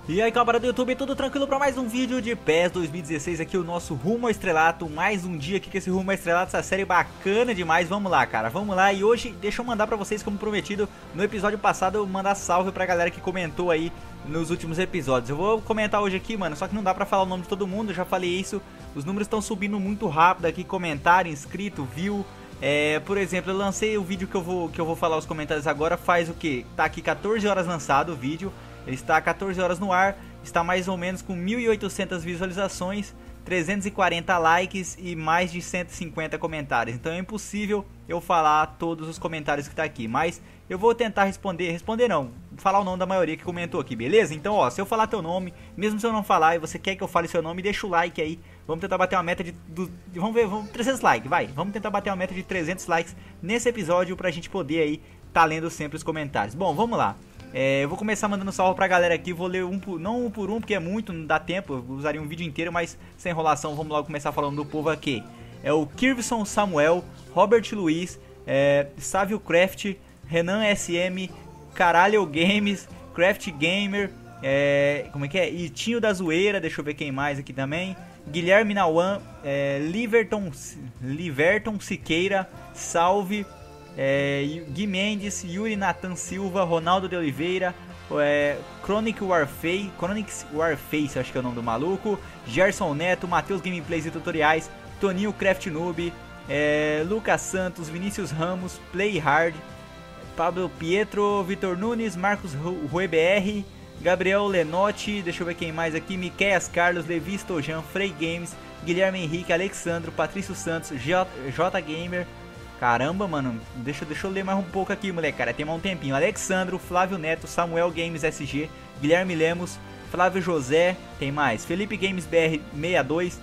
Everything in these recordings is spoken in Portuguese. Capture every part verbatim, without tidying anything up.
E aí, camarada do YouTube, tudo tranquilo para mais um vídeo de P E S dois mil e dezesseis aqui, o nosso Rumo ao Estrelato, mais um dia aqui com esse Rumo ao Estrelato, essa série bacana demais. Vamos lá, cara, vamos lá. E hoje, deixa eu mandar pra vocês, como prometido, no episódio passado, eu mandar salve pra galera que comentou aí nos últimos episódios. Eu vou comentar hoje aqui, mano, só que não dá pra falar o nome de todo mundo, eu já falei isso. Os números estão subindo muito rápido aqui, comentário, inscrito, view. É, por exemplo, eu lancei o vídeo que eu vou, que eu vou falar os comentários agora, faz o que? Tá aqui quatorze horas lançado o vídeo, ele está quatorze horas no ar, está mais ou menos com mil e oitocentas visualizações, trezentos e quarenta likes e mais de cento e cinquenta comentários. Então é impossível eu falar todos os comentários que tá aqui, mas eu vou tentar responder, responder não, falar o nome da maioria que comentou aqui, beleza? Então ó, se eu falar teu nome, mesmo se eu não falar e você quer que eu fale seu nome, deixa o like aí. Vamos tentar bater uma meta de, do, vamos ver, vamos, trezentos likes, vai. Vamos tentar bater uma meta de trezentos likes nesse episódio pra gente poder aí tá lendo sempre os comentários. Bom, vamos lá. É, eu vou começar mandando salve pra galera aqui, vou ler um por, não um por um, porque é muito, não dá tempo, eu usaria um vídeo inteiro, mas sem enrolação, vamos logo começar falando do povo aqui. É o Kirvson Samuel, Robert Luiz, é, Sávio Craft, Renan S M, Caralho Games, Craft Gamer, é, como é que é? Itinho da Zoeira, deixa eu ver quem mais aqui também. Guilherme Nauan, é, Liverton, Liverton Siqueira, Salve, é, Gui Mendes, Yuri Nathan Silva, Ronaldo de Oliveira, é, Chronic Warface, Chronics Warface, acho que é o nome do maluco, Gerson Neto, Matheus Gameplays e Tutoriais, Toninho Craft Noob, é, Lucas Santos, Vinícius Ramos, Play Hard, Pablo Pietro, Vitor Nunes, Marcos Rui B R, Gabriel Lenotti, deixa eu ver quem mais aqui, Miqueias Carlos, Levi Stojan, Frey Games, Guilherme Henrique, Alexandro, Patrício Santos, J, J Gamer, caramba, mano, deixa, deixa eu ler mais um pouco aqui, moleque, cara, tem mais um tempinho, Alexandro, Flávio Neto, Samuel Games S G, Guilherme Lemos, Flávio José, tem mais, Felipe Games B R sessenta e dois,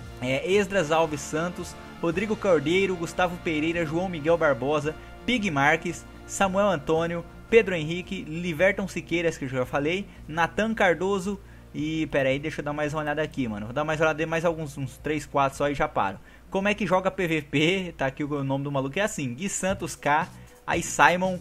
é, Esdras Alves Santos, Rodrigo Cordeiro, Gustavo Pereira, João Miguel Barbosa, Pig Marques, Samuel Antônio, Pedro Henrique, Liverton Siqueiras, que eu já falei, Nathan Cardoso e... pera aí, deixa eu dar mais uma olhada aqui, mano. Vou dar mais uma olhada, mais alguns, uns três, quatro só e já paro. Como é que joga P V P? Tá aqui o nome do maluco, é assim, Gui Santos K, aí Simon,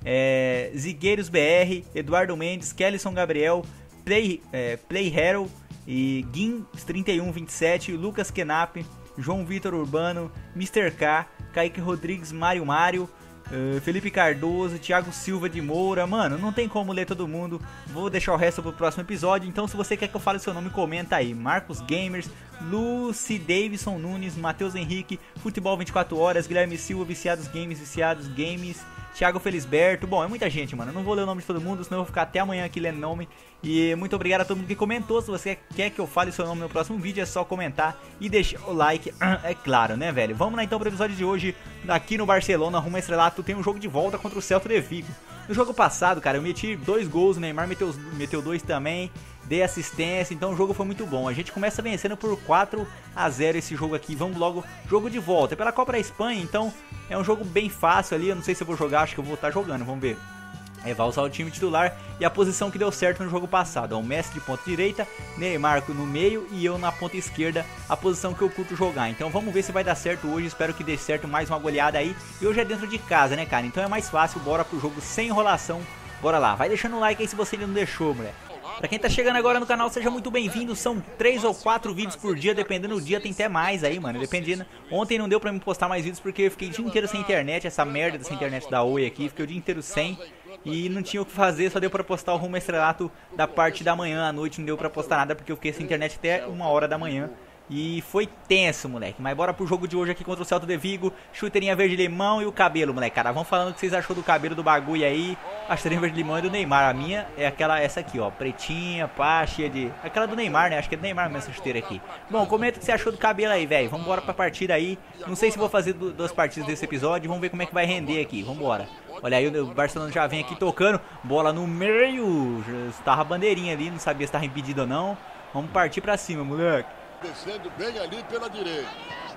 é, Zigueiros B R, Eduardo Mendes, Kellyson Gabriel, Play, é, Play Hero e Gim trinta e um vinte e sete, Lucas Kenap, João Vitor Urbano, mister K, Kaique Rodrigues, Mário Mário, Uh, Felipe Cardoso, Thiago Silva de Moura. Mano, não tem como ler todo mundo. Vou deixar o resto pro próximo episódio. Então se você quer que eu fale o seu nome, comenta aí. Marcos Gamers, Lucy Davidson Nunes, Matheus Henrique, Futebol vinte e quatro horas, Guilherme Silva, Viciados Games, Viciados Games, Thiago Felisberto. Bom, é muita gente, mano, não vou ler o nome de todo mundo, senão eu vou ficar até amanhã aqui lendo nome. E muito obrigado a todo mundo que comentou. Se você quer que eu fale o seu nome no próximo vídeo, é só comentar e deixar o like, é claro, né, velho? Vamos lá então pro episódio de hoje. Aqui no Barcelona, Rumo ao Estrelato, tem um jogo de volta contra o Celta de Vigo. No jogo passado, cara, eu meti dois gols, o Neymar meteu, meteu dois também, dei assistência, então o jogo foi muito bom. A gente começa vencendo por quatro a zero esse jogo aqui, vamos logo, jogo de volta. É pela Copa da Espanha, então é um jogo bem fácil ali, eu não sei se eu vou jogar, acho que eu vou estar jogando, vamos ver. É, vai usar o time titular e a posição que deu certo no jogo passado. É o Messi de ponta direita, Neymar no meio e eu na ponta esquerda, a posição que eu curto jogar. Então vamos ver se vai dar certo hoje, espero que dê certo mais uma goleada aí. E hoje é dentro de casa, né, cara? Então é mais fácil, bora pro jogo sem enrolação. Bora lá, vai deixando o like aí se você ainda não deixou, moleque. Pra quem tá chegando agora no canal, seja muito bem-vindo. São três ou quatro vídeos por dia, dependendo do dia, tem até mais aí, mano. Dependendo. Ontem não deu pra me postar mais vídeos porque eu fiquei o dia inteiro sem internet. Essa merda dessa internet da Oi aqui, fiquei o dia inteiro sem. E não tinha o que fazer, só deu pra postar o Rumo ao Estrelato da parte da manhã. À noite não deu pra postar nada porque eu fiquei sem internet até uma hora da manhã. E foi tenso, moleque. Mas bora pro jogo de hoje aqui contra o Celta de Vigo. Chuteirinha verde-limão e o cabelo, moleque. Cara, vamos falando o que vocês achou do cabelo do bagulho aí. A chuteirinha verde-limão e do Neymar. A minha é aquela, essa aqui, ó. Pretinha, pá, cheia de... aquela do Neymar, né? Acho que é do Neymar mesmo essa chuteira aqui. Bom, comenta o que você achou do cabelo aí, velho. Vamos embora pra partida aí. Não sei se vou fazer duas partidas desse episódio. Vamos ver como é que vai render aqui. Vambora. Olha aí, o Barcelona já vem aqui tocando. Bola no meio. Estava a bandeirinha ali, não sabia se estava impedido ou não. Vamos partir pra cima, moleque. Descendo bem ali pela direita.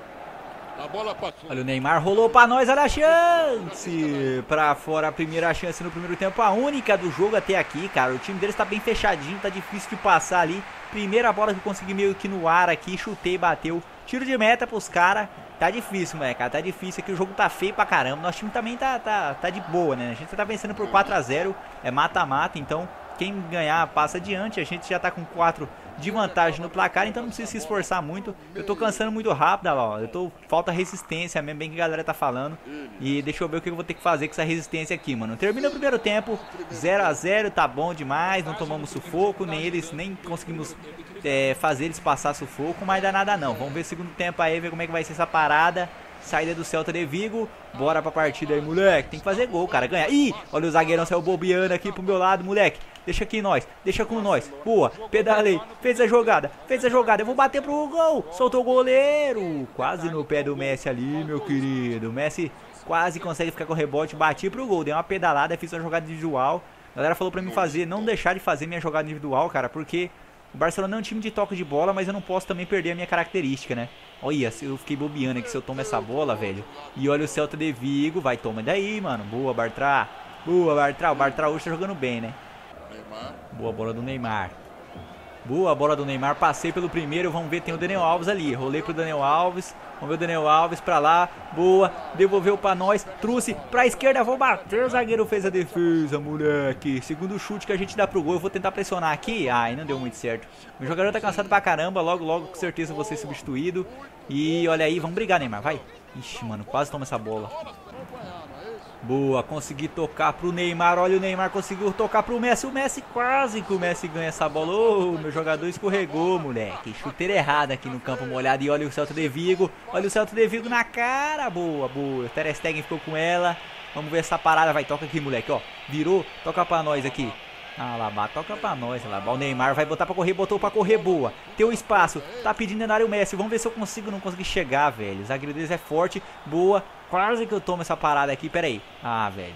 A bola passou. Olha o Neymar, rolou pra nós, olha a chance. Pra fora a primeira chance no primeiro tempo, a única do jogo até aqui, cara. O time deles tá bem fechadinho, tá difícil de passar ali. Primeira bola que eu consegui meio que no ar aqui, chutei, bateu. Tiro de meta pros caras. Tá difícil, moleque, cara, tá difícil aqui, o jogo tá feio pra caramba. Nosso time também tá, tá, tá de boa, né? A gente tá vencendo por quatro a zero, é mata-mata, então quem ganhar passa adiante. A gente já tá com quatro de vantagem no placar, então não precisa se esforçar muito. Eu tô cansando muito rápido, ó. Eu tô falta resistência mesmo, bem que a galera tá falando. E deixa eu ver o que eu vou ter que fazer com essa resistência aqui, mano. Termina o primeiro tempo, zero a zero, tá bom demais, não tomamos sufoco, nem eles, nem conseguimos é, fazer eles passar sufoco, mas dá nada não. Vamos ver o segundo tempo aí, ver como é que vai ser essa parada. Saída do Celta de Vigo, bora pra partida aí, moleque. Tem que fazer gol, cara, ganha. Ih, olha o zagueirão saiu bobeando aqui pro meu lado, moleque. Deixa aqui nós, deixa com nós. Boa, pedalei, fez a jogada, fez a jogada. Eu vou bater pro gol, soltou o goleiro. Quase no pé do Messi ali, meu querido. O Messi quase consegue ficar com o rebote, bati pro gol. Dei uma pedalada, fiz uma jogada individual. A galera falou pra mim fazer, não deixar de fazer minha jogada individual, cara, porque o Barcelona é um time de toque de bola, mas eu não posso também perder a minha característica, né? Olha, eu fiquei bobeando aqui se eu tomo essa bola, velho. E olha o Celta de Vigo, vai, toma daí, mano. Boa, Bartra. Boa, Bartra. O Bartra hoje tá jogando bem, né? Boa bola do Neymar. Boa bola do Neymar, passei pelo primeiro, vamos ver, tem o Daniel Alves ali. Rolei pro Daniel Alves, vamos ver o Daniel Alves pra lá. Boa, devolveu pra nós, trouxe pra esquerda, vou bater, o zagueiro fez a defesa, moleque. Segundo chute que a gente dá pro gol, eu vou tentar pressionar aqui. Ai, não deu muito certo. O jogador tá cansado pra caramba, logo, logo, com certeza vou ser substituído. E olha aí, vamos brigar, Neymar, vai. Ixi, mano, quase toma essa bola. Boa, consegui tocar pro Neymar. Olha o Neymar, conseguiu tocar pro Messi. O Messi quase que o Messi ganha essa bola. Ô, oh, meu jogador escorregou, moleque. Chuteira errada aqui no campo molhado. E olha o Celta de Vigo. Olha o Celta de Vigo na cara. Boa, boa. O Ter Stegen ficou com ela. Vamos ver essa parada. Vai, toca aqui, moleque, ó. Virou, toca pra nós aqui. Ah, Alaba, toca pra nós, Alaba. O Neymar vai botar pra correr, botou pra correr, boa. Tem o espaço, tá pedindo na área o Messi. Vamos ver se eu consigo, não consegui chegar, velho. O zagueiro deles é forte, boa. Quase que eu tomo essa parada aqui, pera aí. Ah, velho.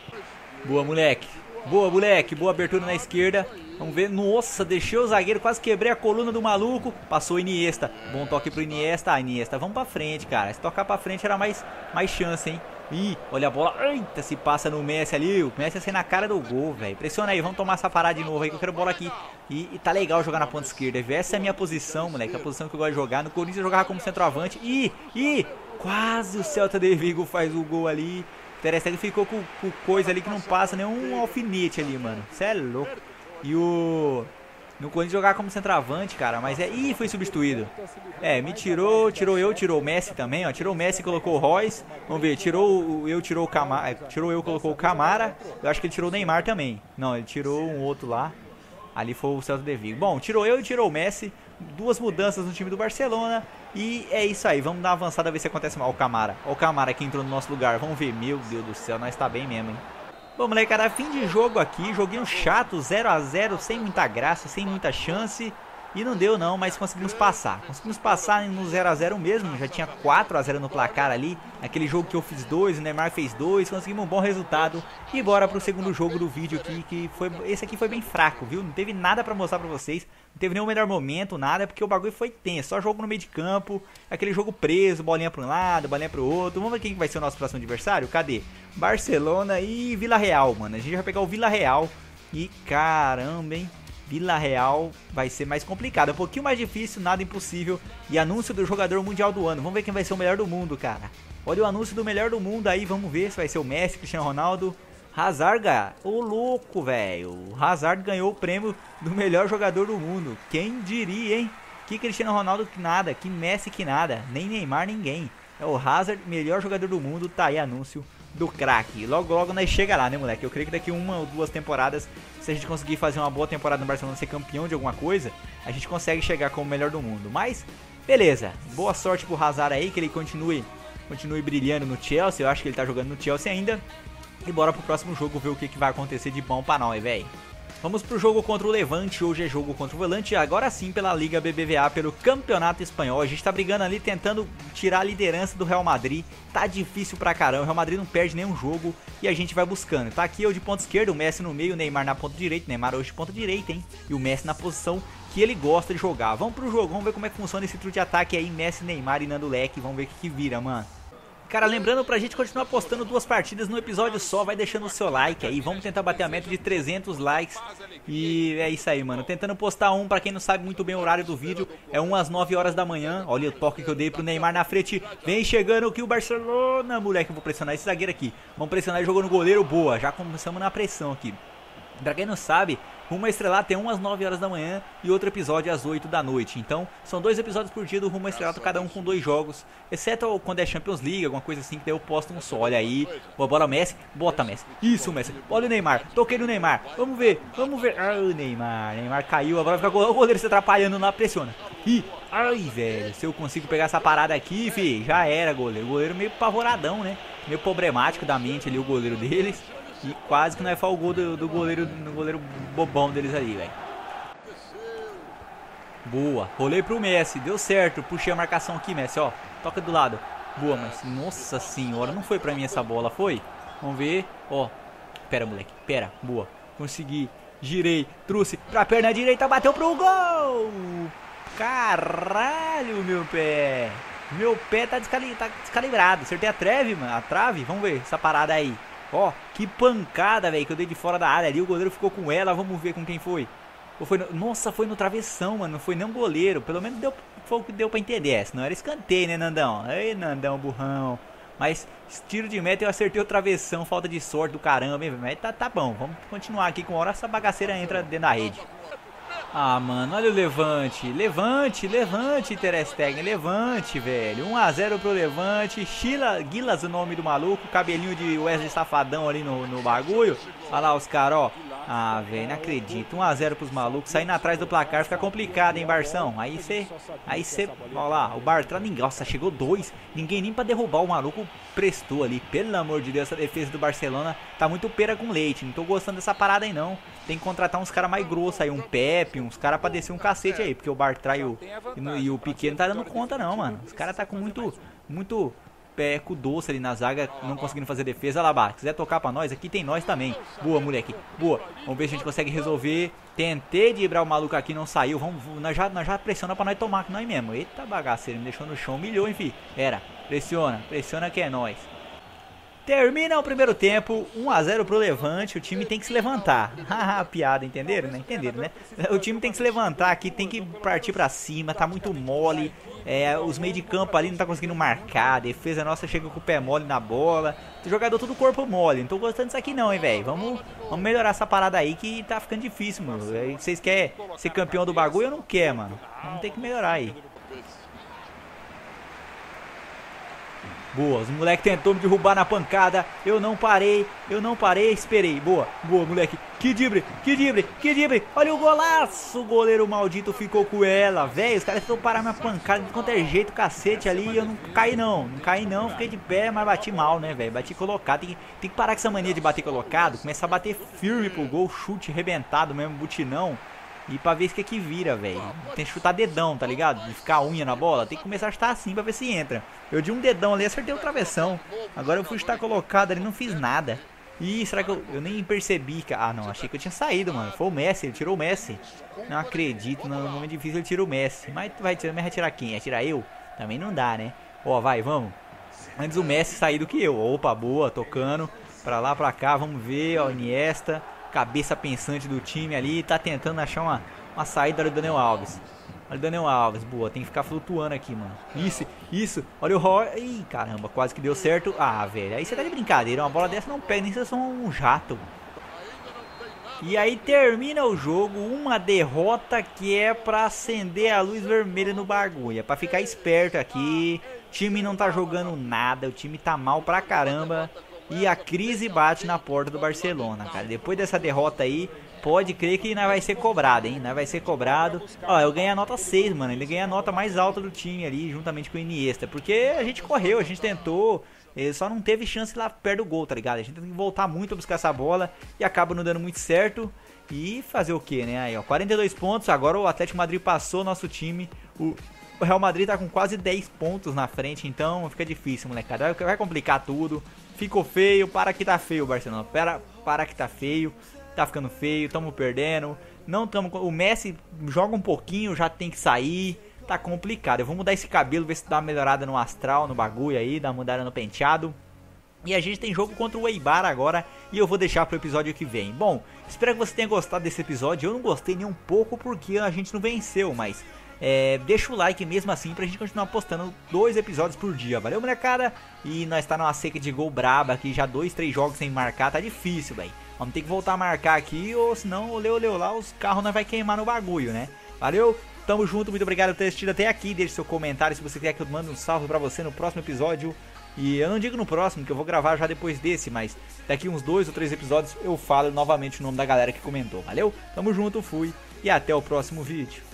Boa, moleque. Boa, moleque. Boa abertura na esquerda. Vamos ver. Nossa, deixei o zagueiro, quase quebrei a coluna do maluco. Passou o Iniesta. Bom toque pro Iniesta. Ah, Iniesta, vamos pra frente, cara. Se tocar pra frente era mais, mais chance, hein. Ih, olha a bola. Eita, se passa no Messi ali. O Messi ia ser na cara do gol, velho. Pressiona aí, vamos tomar essa parada de novo aí que eu quero bola aqui. E, e tá legal jogar na ponta esquerda. Essa é a minha posição, moleque. A posição que eu gosto de jogar. No Corinthians eu jogava como centroavante. Ih, ih, quase o Celta de Vigo faz o gol ali. O Ter Stegen ficou com, com coisa ali que não passa nenhum alfinete ali, mano. Cê é louco. E o... No Corinthians jogar como centroavante, cara, mas é... Ih, foi substituído. É, me tirou, tirou eu, tirou o Messi também, ó. Tirou o Messi e colocou o Royce. Vamos ver, tirou o eu, tirou o Camara. Tirou eu, colocou o Camara. Eu acho que ele tirou o Neymar também. Não, ele tirou um outro lá. Ali foi o Celta de Vigo. Bom, tirou eu e tirou o Messi. Duas mudanças no time do Barcelona. E é isso aí, vamos dar uma avançada, ver se acontece mal. Ó o Camara, ó o Camara que entrou no nosso lugar. Vamos ver, meu Deus do céu, nós tá bem mesmo, hein. Bom, molecada, fim de jogo aqui, joguinho chato, zero a zero, sem muita graça, sem muita chance. E não deu não, mas conseguimos passar. Conseguimos passar no zero a zero mesmo, já tinha quatro a zero no placar ali. Aquele jogo que eu fiz dois, o Neymar fez dois, conseguimos um bom resultado. E bora pro segundo jogo do vídeo aqui, que foi... Esse aqui foi bem fraco, viu? Não teve nada pra mostrar pra vocês. Não teve nenhum melhor momento, nada, porque o bagulho foi tenso. Só jogo no meio de campo, aquele jogo preso, bolinha pra um lado, bolinha pro outro. Vamos ver quem vai ser o nosso próximo adversário? Cadê? Barcelona e Vila Real, mano. A gente vai pegar o Vila Real. E caramba, hein? Vila Real vai ser mais complicado, é um pouquinho mais difícil, nada impossível. E anúncio do jogador mundial do ano, vamos ver quem vai ser o melhor do mundo, cara. Olha o anúncio do melhor do mundo aí, vamos ver se vai ser o Messi, Cristiano Ronaldo, Hazard, ô louco, velho. O Hazard ganhou o prêmio do melhor jogador do mundo, quem diria, hein? Que Cristiano Ronaldo que nada, que Messi que nada, nem Neymar ninguém. É o Hazard, melhor jogador do mundo, tá aí anúncio do craque. Logo, logo nós chega lá, né, moleque? Eu creio que daqui uma ou duas temporadas, se a gente conseguir fazer uma boa temporada no Barcelona, ser campeão de alguma coisa, a gente consegue chegar como o melhor do mundo. Mas, beleza. Boa sorte pro Hazard aí, que ele continue, continue brilhando no Chelsea. Eu acho que ele tá jogando no Chelsea ainda. E bora pro próximo jogo ver o que, que vai acontecer de bom pra nós, velho. Vamos pro jogo contra o Levante, hoje é jogo contra o Volante, agora sim pela Liga B B V A, pelo Campeonato Espanhol. A gente tá brigando ali, tentando tirar a liderança do Real Madrid, tá difícil pra caramba, o Real Madrid não perde nenhum jogo e a gente vai buscando. Tá aqui eu de ponta esquerda, o Messi no meio, o Neymar na ponta direita, o Neymar hoje de ponta direita, hein, e o Messi na posição que ele gosta de jogar. Vamos pro jogo, vamos ver como é que funciona esse trio de ataque aí, Messi, Neymar e Nando Leque, vamos ver o que, que vira, mano. Cara, lembrando pra gente continuar postando duas partidas no episódio só, vai deixando o seu like aí, vamos tentar bater a meta de trezentos likes. E é isso aí, mano, tentando postar um, pra quem não sabe muito bem o horário do vídeo, é um às nove horas da manhã. Olha o toque que eu dei pro Neymar na frente, vem chegando aqui o Barcelona, moleque, eu vou pressionar esse zagueiro aqui. Vamos pressionar, ele jogou no goleiro, boa, já começamos na pressão aqui. Pra quem não sabe, Rumo ao Estrelato tem um às nove horas da manhã e outro episódio às oito da noite. Então, são dois episódios por dia do Rumo ao Estrelato, cada um com dois jogos. Exceto quando é Champions League, alguma coisa assim, que daí eu posto um só. Olha aí, boa bola Messi, bota Messi. Isso, Messi, olha o Neymar, toquei no Neymar. Vamos ver, vamos ver. Ah, o Neymar, Neymar caiu, agora fica o goleiro se atrapalhando lá, pressiona. Ih, ai, velho, se eu consigo pegar essa parada aqui, fi, já era, goleiro. O goleiro meio pavoradão, né? Meio problemático da mente ali, o goleiro deles. E quase que não é só o gol do, do goleiro, do goleiro bobão deles ali, velho. Boa, rolei pro Messi, deu certo. Puxei a marcação aqui, Messi, ó. Toca do lado. Boa, mas nossa senhora, não foi pra mim essa bola, foi? Vamos ver, ó. Pera, moleque, pera, boa. Consegui, girei, trouxe pra perna direita, bateu pro gol. Caralho, meu pé. Meu pé tá, descali tá descalibrado. Acertei a trave, mano, a trave. Vamos ver essa parada aí. Ó, que pancada, velho, que eu dei de fora da área ali. O goleiro ficou com ela, vamos ver com quem foi. Ou foi no... Nossa, foi no travessão, mano. Não foi nem um goleiro. Pelo menos deu, foi o que deu pra entender. É, senão era escanteio, né, Nandão? Ei, Nandão, burrão. Mas tiro de meta eu acertei o travessão. Falta de sorte do caramba, hein? Mas tá, tá bom, vamos continuar aqui. Com a hora essa bagaceira entra dentro da rede. Ah, mano, olha o Levante. Levante, Levante, Ter Stegen. Levante, velho. um a zero pro Levante. Sheila Gilas, o nome do maluco. Cabelinho de Wesley Safadão ali no, no bagulho. Olha lá os caras, ó. Ah, velho, não acredito. um a zero pros malucos. Saindo atrás do placar fica complicado, hein, Barção? Aí você. Aí você. Olha lá, o Bartra. Nossa, chegou dois. Ninguém nem pra derrubar o maluco prestou ali. Pelo amor de Deus, essa defesa do Barcelona tá muito pera com leite. Não tô gostando dessa parada aí, não. Tem que contratar uns caras mais grossos aí. Um Pepe, uns caras pra descer um cacete aí. Porque o Bartra e o, e o Piquet não tá dando conta, não, mano. Os caras tá com muito. Muito. Peco doce ali na zaga, não conseguindo fazer defesa. Olha lá, se quiser tocar pra nós, aqui tem nós também. Boa, moleque, boa. Vamos ver se a gente consegue resolver. Tentei driblar o maluco aqui, não saiu. Vamos, nós já, nós já pressiona pra nós tomar, que nós mesmo. Eita bagaceiro, me deixou no chão, humilhou, enfim. Era, pressiona, pressiona que é nós. Termina o primeiro tempo, um a zero pro Levante. O time tem que se levantar. Haha, piada, entenderam, né? Entenderam, né? O time tem que se levantar aqui, tem que partir pra cima. Tá muito mole. É, os meios de campo ali não tá conseguindo marcar. A defesa nossa chega com o pé mole na bola. O jogador todo corpo mole. Não tô gostando disso aqui não, hein, velho. Vamos, vamos melhorar essa parada aí que tá ficando difícil, mano. Vocês querem ser campeão do bagulho? Eu não quero, mano. Vamos ter que melhorar aí. Boa, os moleque tentou me derrubar na pancada. Eu não parei, eu não parei, esperei. Boa, boa, moleque. Que drible, que drible, que drible. Olha o golaço. O goleiro maldito ficou com ela. Velho, os caras tentou parar minha pancada de qualquer jeito, cacete ali. E eu não caí não, não caí não. Fiquei de pé, mas bati mal, né, velho. Bati colocado. Tem que, tem que parar com essa mania de bater colocado. Começar a bater firme pro gol, chute arrebentado mesmo, butinão. E pra ver o que é que vira, velho. Tem que chutar dedão, tá ligado? De ficar unha na bola. Tem que começar a chutar assim pra ver se entra. Eu de um dedão ali, acertei o travessão. Agora eu fui chutar colocado ali, não fiz nada. Ih, será que eu, eu nem percebi? Ah, não, achei que eu tinha saído, mano. Foi o Messi, ele tirou o Messi. Não acredito, no momento difícil ele tira o Messi. Mas vai tirar, vai tirar quem? Vai tirar eu? Também não dá, né? Ó, vai, vamos. Antes o Messi sair do que eu. Opa, boa, tocando. Pra lá, pra cá, vamos ver, ó, Iniesta. Cabeça pensante do time ali, tá tentando achar uma, uma saída do Daniel Alves. Olha o Daniel Alves, boa, tem que ficar flutuando aqui, mano. Isso, isso, olha o Roy. Ih, caramba, quase que deu certo. Ah, velho, aí você tá de brincadeira, uma bola dessa não pega, nem se você é um jato. E aí termina o jogo, uma derrota que é pra acender a luz vermelha no bagulho. É pra ficar esperto aqui, o time não tá jogando nada, o time tá mal pra caramba. E a crise bate na porta do Barcelona, cara. Depois dessa derrota aí, pode crer que nós vai ser cobrado, hein? Nós vai ser cobrado. Ó, eu ganhei a nota seis, mano. Ele ganha a nota mais alta do time ali, juntamente com o Iniesta. Porque a gente correu, a gente tentou. Ele só não teve chance lá perto do gol, tá ligado? A gente tem que voltar muito a buscar essa bola. E acaba não dando muito certo. E fazer o que, né? Aí, ó, quarenta e dois pontos. Agora o Atlético Madrid passou o nosso time. O... O Real Madrid tá com quase dez pontos na frente, então fica difícil, molecada. Vai complicar tudo. Ficou feio, para que tá feio o Barcelona. Para, para que tá feio. Tá ficando feio, tamo perdendo. Não tamo, o Messi joga um pouquinho, já tem que sair. Tá complicado. Eu vou mudar esse cabelo, ver se dá uma melhorada no astral, no bagulho aí, dá uma mudada no penteado. E a gente tem jogo contra o Eibar agora, e eu vou deixar pro episódio que vem. Bom, espero que você tenha gostado desse episódio. Eu não gostei nem um pouco porque a gente não venceu, mas é, deixa o like mesmo assim pra gente continuar postando dois episódios por dia. Valeu, molecada? E nós tá numa seca de gol braba aqui, já dois, três jogos sem marcar, tá difícil, velho. Vamos ter que voltar a marcar aqui, ou senão, olê, olê, lá, os carros nós vai queimar no bagulho, né? Valeu? Tamo junto, muito obrigado por ter assistido até aqui. Deixe seu comentário se você quer que eu mande um salve pra você no próximo episódio. E eu não digo no próximo, que eu vou gravar já depois desse, mas daqui uns dois ou três episódios eu falo novamente o nome da galera que comentou. Valeu? Tamo junto, fui e até o próximo vídeo.